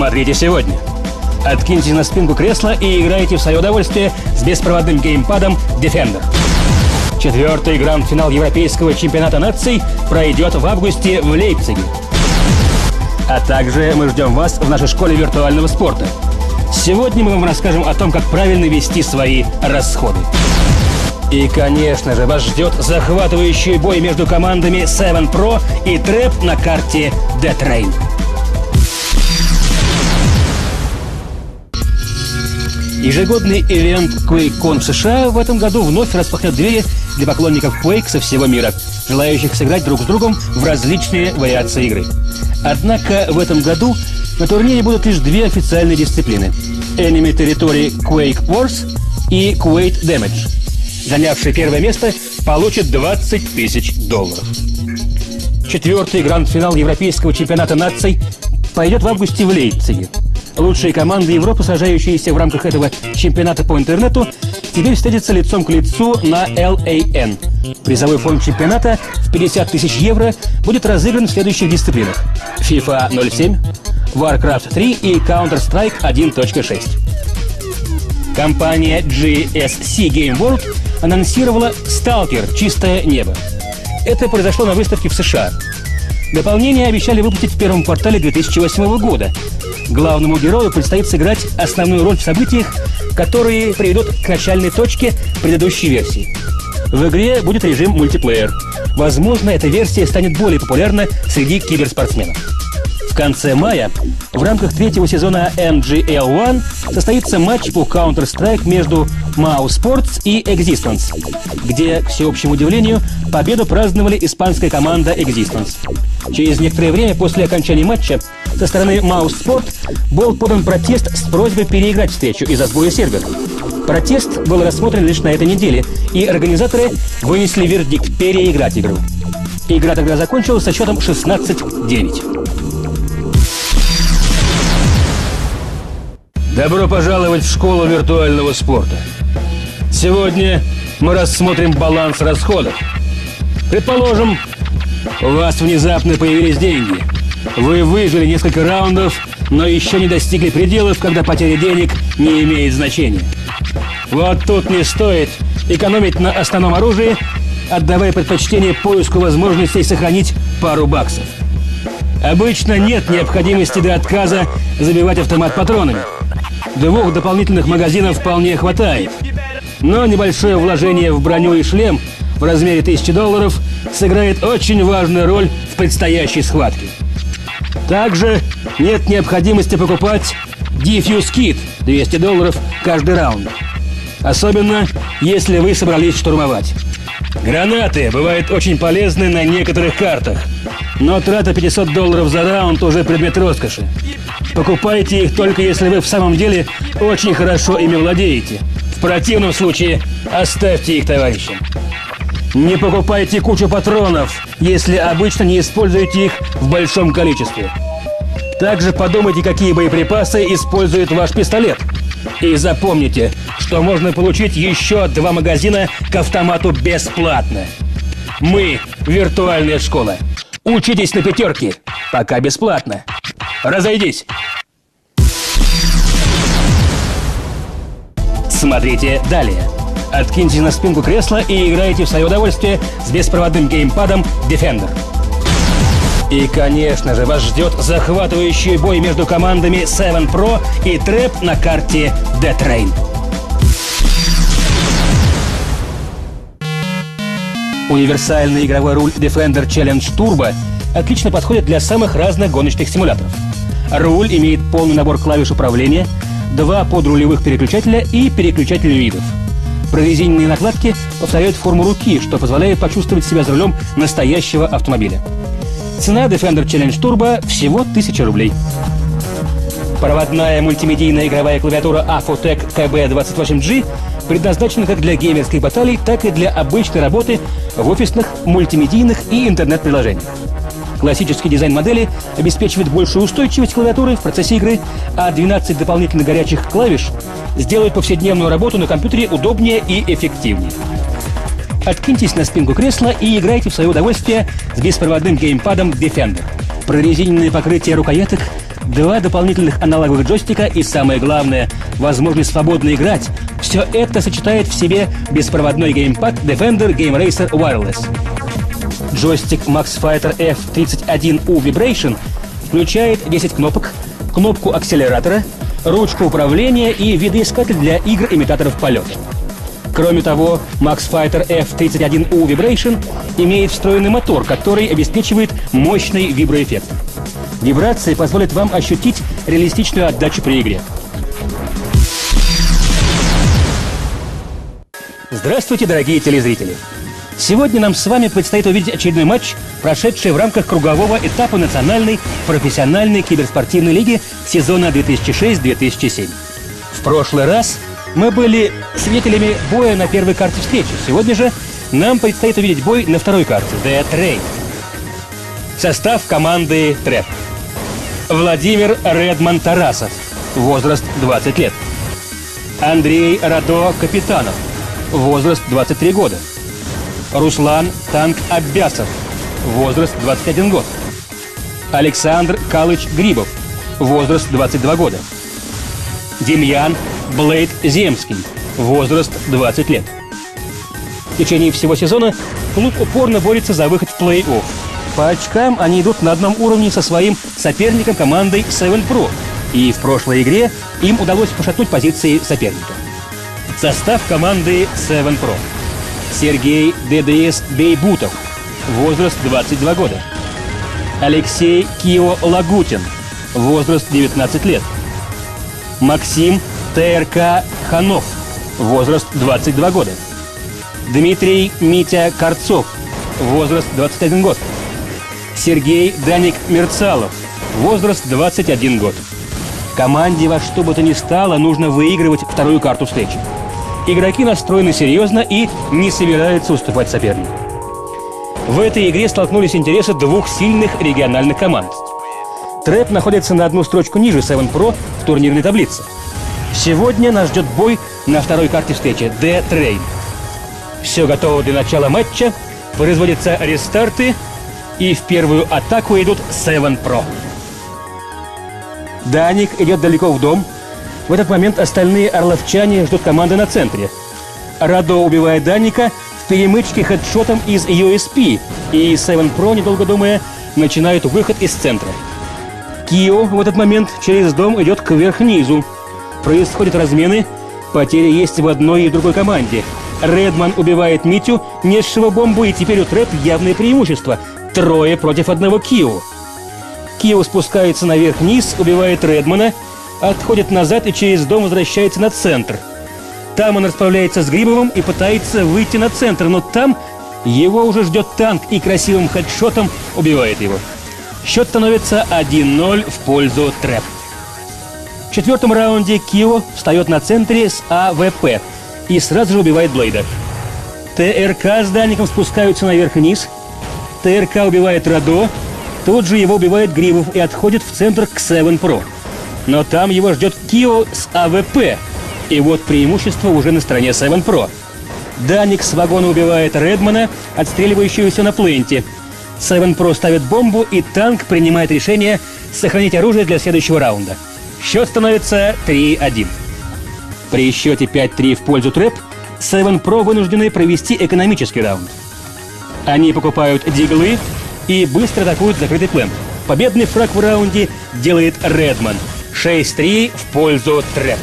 Смотрите сегодня. Откиньте на спинку кресла и играйте в свое удовольствие с беспроводным геймпадом Defender. 4-й гранд-финал Европейского чемпионата наций пройдет в августе в Лейпциге. А также мы ждем вас в нашей школе виртуального спорта. Сегодня мы вам расскажем о том, как правильно вести свои расходы. И, конечно же, вас ждет захватывающий бой между командами Seven Pro и Trap на карте Death Train. Ежегодный ивент QuakeCon в США в этом году вновь распахнет двери для поклонников Quake со всего мира, желающих сыграть друг с другом в различные вариации игры. Однако в этом году на турнире будут лишь две официальные дисциплины – Enemy Territory Quake Wars и Quake Damage. Занявший первое место получит $20 000. 4-й гранд-финал Европейского чемпионата наций пойдет в августе в Лейпциге. Лучшие команды Европы, сражающиеся в рамках этого чемпионата по интернету, теперь встретятся лицом к лицу на LAN. Призовой фонд чемпионата в 50 000 евро будет разыгран в следующих дисциплинах: FIFA 07, Warcraft 3 и Counter-Strike 1.6. Компания GSC Game World анонсировала Stalker «Чистое небо». Это произошло на выставке в США. Дополнение обещали выпустить в первом квартале 2008 года. Главному герою предстоит сыграть основную роль в событиях, которые приведут к начальной точке предыдущей версии. В игре будет режим мультиплеер. Возможно, эта версия станет более популярна среди киберспортсменов. В конце мая в рамках третьего сезона MGL One состоится матч по Counter-Strike между mousesports и Existence, где, к всеобщему удивлению, победу праздновали испанская команда Existence. Через некоторое время после окончания матча со стороны mousesports был подан протест с просьбой переиграть встречу из-за сбоя сервера. Протест был рассмотрен лишь на этой неделе, и организаторы вынесли вердикт переиграть игру. Игра тогда закончилась со счетом 16-9. Добро пожаловать в школу виртуального спорта. Сегодня мы рассмотрим баланс расходов. Предположим, у вас внезапно появились деньги. Вы выжили несколько раундов, но еще не достигли пределов, когда потеря денег не имеет значения. Вот тут не стоит экономить на основном оружии, отдавая предпочтение поиску возможностей сохранить пару баксов. Обычно нет необходимости до отказа забивать автомат патронами. 2 дополнительных магазинов вполне хватает. Но небольшое вложение в броню и шлем в размере $1000 сыграет очень важную роль в предстоящей схватке. Также нет необходимости покупать Defuse Kit $200 каждый раунд. Особенно, если вы собрались штурмовать. Гранаты бывают очень полезны на некоторых картах, но трата $500 за раунд уже предмет роскоши. Покупайте их только если вы в самом деле очень хорошо ими владеете. В противном случае оставьте их товарищам. Не покупайте кучу патронов, если обычно не используете их в большом количестве. Также подумайте, какие боеприпасы использует ваш пистолет. И запомните, что можно получить еще 2 магазина к автомату бесплатно. Мы — виртуальная школа. Учитесь на 5, пока бесплатно. Разойдись! Смотрите далее. Откиньте на спинку кресла и играйте в свое удовольствие с беспроводным геймпадом Defender. И, конечно же, вас ждет захватывающий бой между командами Seven Pro и Trap на карте Death Train. Универсальный игровой руль Defender Challenge Turbo отлично подходит для самых разных гоночных симуляторов. Руль имеет полный набор клавиш управления, 2 подрулевых переключателя и переключатель видов. Прорезиненные накладки повторяют форму руки, что позволяет почувствовать себя за рулем настоящего автомобиля. Цена Defender Challenge Turbo всего 1000 рублей. Проводная мультимедийная игровая клавиатура Afotec KB28G предназначена как для геймерских баталий, так и для обычной работы в офисных, мультимедийных и интернет-приложениях. Классический дизайн модели обеспечивает большую устойчивость клавиатуры в процессе игры, а 12 дополнительных горячих клавиш сделают повседневную работу на компьютере удобнее и эффективнее. Откиньтесь на спинку кресла и играйте в свое удовольствие с беспроводным геймпадом Defender. Прорезиненное покрытие рукояток 2 дополнительных аналоговых джойстика и, самое главное, возможность свободно играть. Все это сочетает в себе беспроводной геймпад Defender Game Racer Wireless. Джойстик Max Fighter F31U Vibration включает 10 кнопок, кнопку акселератора, ручку управления и видоискатель для игр-имитаторов полета. Кроме того, Max Fighter F31U Vibration имеет встроенный мотор, который обеспечивает мощный виброэффект. Вибрации позволят вам ощутить реалистичную отдачу при игре. Здравствуйте, дорогие телезрители! Сегодня нам с вами предстоит увидеть очередной матч, прошедший в рамках кругового этапа национальной профессиональной киберспортивной лиги сезона 2006-2007. В прошлый раз мы были свидетелями боя на первой карте встречи. Сегодня же нам предстоит увидеть бой на второй карте – The Train. Состав команды Трэп. Владимир Редман Тарасов, возраст 20 лет. Андрей Радо Капитанов, возраст 23 года. Руслан Танк Аббясов, возраст 21 год. Александр Калыч Грибов, возраст 22 года. Демьян Блейд Земский, возраст 20 лет. В течение всего сезона клуб упорно борется за выход в плей-офф. По очкам они идут на одном уровне со своим соперником командой Seven Pro, и в прошлой игре им удалось пошатнуть позиции соперника. Состав команды Seven Pro. Сергей ДДС Бейбутов, возраст 22 года. Алексей Кио Лагутин, возраст 19 лет. Максим ТРК Ханов, возраст 22 года. Дмитрий Митя Карцов, возраст 21 год. Сергей Даник Мерцалов, возраст 21 год. Команде во что бы то ни стало нужно выигрывать вторую карту встречи. Игроки настроены серьезно и не собираются уступать сопернику. В этой игре столкнулись интересы двух сильных региональных команд. Трэп находится на одну строчку ниже Seven Pro в турнирной таблице. Сегодня нас ждет бой на второй карте встречи – The Train. Все готово для начала матча, производятся рестарты, и в первую атаку идут Seven Pro. Даник идет далеко в дом. В этот момент остальные орловчане ждут команды на центре. Радо убивает Даника в перемычке хедшотом из USP, и Seven Pro, недолго думая, начинают выход из центра. Кио в этот момент через дом идет кверх-низу. Происходят размены, потери есть в одной и другой команде. Редман убивает Митю, несшего бомбу, и теперь у Трэп явное преимущество. 3 против 1 Кио. Кио спускается наверх-вниз, убивает Редмана, отходит назад и через дом возвращается на центр. Там он расправляется с Грибовым и пытается выйти на центр, но там его уже ждет танк и красивым хедшотом убивает его. Счет становится 1-0 в пользу Трэп. В четвертом раунде Кио встает на центре с АВП и сразу же убивает Блейда. ТРК с Даником спускаются наверх-вниз. ТРК убивает Радо, тут же его убивает Грибов и отходит в центр к Seven Pro. Но там его ждет Кио с АВП. И вот преимущество уже на стороне Seven Pro. Даник с вагона убивает Редмана, отстреливающегося на пленте. Seven Pro ставит бомбу, и танк принимает решение сохранить оружие для следующего раунда. Счет становится 3-1. При счете 5-3 в пользу Трэп, Seven Pro вынуждены провести экономический раунд. Они покупают диглы и быстро атакуют закрытый плент. Победный фраг в раунде делает Редман. 6-3 в пользу Трэп.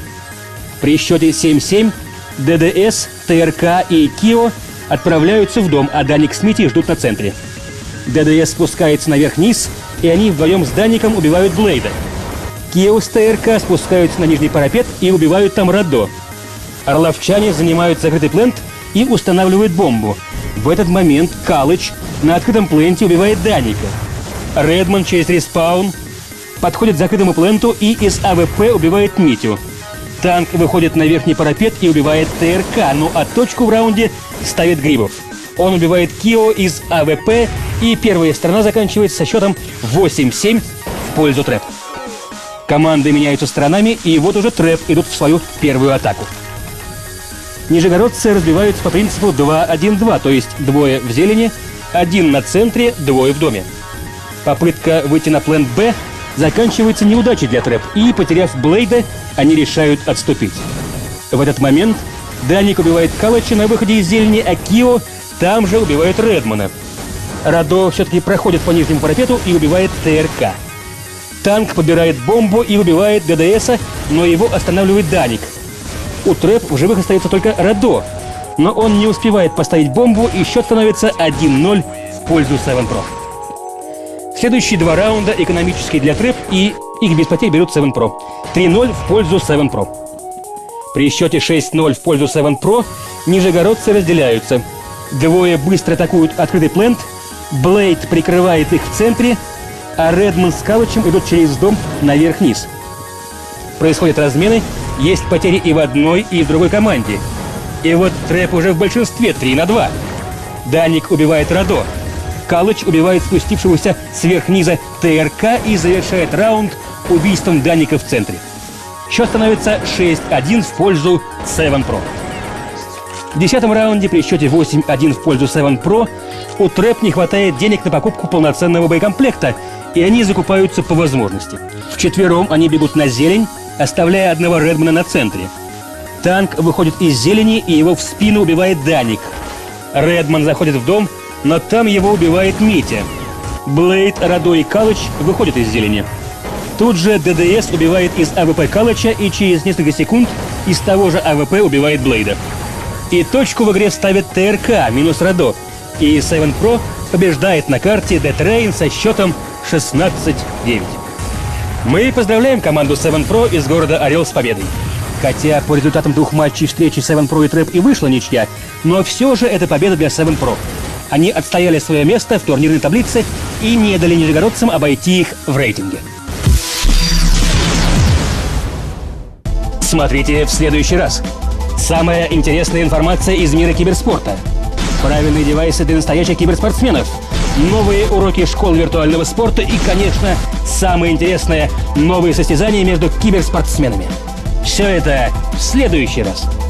При счете 7-7 ДДС, ТРК и Кио отправляются в дом, а Даник с Митей ждут на центре. ДДС спускается наверх-вниз, и они вдвоем с Даником убивают Блейда. Кио с ТРК спускаются на нижний парапет и убивают там Радо. Орловчане занимают закрытый плент и устанавливают бомбу. В этот момент Калыч на открытом пленте убивает Даника. Редман через респаун подходит к закрытому пленту и из АВП убивает Митю. Танк выходит на верхний парапет и убивает ТРК, ну а точку в раунде ставит Грибов. Он убивает Кио из АВП, и первая сторона заканчивается со счетом 8-7 в пользу Трэп. Команды меняются сторонами, и вот уже Трэп идут в свою первую атаку. Нижегородцы разбиваются по принципу 2-1-2, то есть двое в зелени, один на центре, двое в доме. Попытка выйти на плент Б заканчивается неудачей для Трэп, и, потеряв Блейда, они решают отступить. В этот момент Даник убивает Калача на выходе из зелени, а Кио там же убивает Редмана. Радо все-таки проходит по нижнему парапету и убивает ТРК. Танк подбирает бомбу и убивает ДДСа, но его останавливает Даник. У Трэп в живых остается только Радо, но он не успевает поставить бомбу, и счет становится 1-0 в пользу Seven Pro. Следующие два раунда экономические для Трэп, и их без потерь берут Seven Pro. 3-0 в пользу Seven Pro. При счете 6-0 в пользу Seven Pro нижегородцы разделяются. Двое быстро атакуют открытый плент, Блейд прикрывает их в центре, а Редман с Калачем идут через дом наверх-вниз. Происходят размены, есть потери и в одной, и в другой команде. И вот Трэп уже в большинстве 3-2. Даник убивает Радо. Калач убивает спустившегося сверх-низа ТРК и завершает раунд убийством Даника в центре. Счет становится 6-1 в пользу Seven Pro. В 10-м раунде при счете 8-1 в пользу Seven Pro у Трэп не хватает денег на покупку полноценного боекомплекта, и они закупаются по возможности. Вчетвером они бегут на зелень, оставляя одного Редмана на центре. Танк выходит из зелени, и его в спину убивает Даник. Редман заходит в дом, но там его убивает Митя. Блейд, Радо и Калач выходят из зелени. Тут же ДДС убивает из АВП Калача, и через несколько секунд из того же АВП убивает Блейда. И точку в игре ставит ТРК минус Радо, и Seven Pro побеждает на карте Death Rain со счетом 16-9. Мы поздравляем команду Seven Pro из города Орел с победой. Хотя по результатам двух матчей встречи Seven Pro и Трэп и вышла ничья, но все же это победа для Seven Pro. Они отстояли свое место в турнирной таблице и не дали нижегородцам обойти их в рейтинге. Смотрите в следующий раз. Самая интересная информация из мира киберспорта. Правильные девайсы для настоящих киберспортсменов. Новые уроки школ виртуального спорта и, конечно, самое интересное – новые состязания между киберспортсменами. Все это в следующий раз.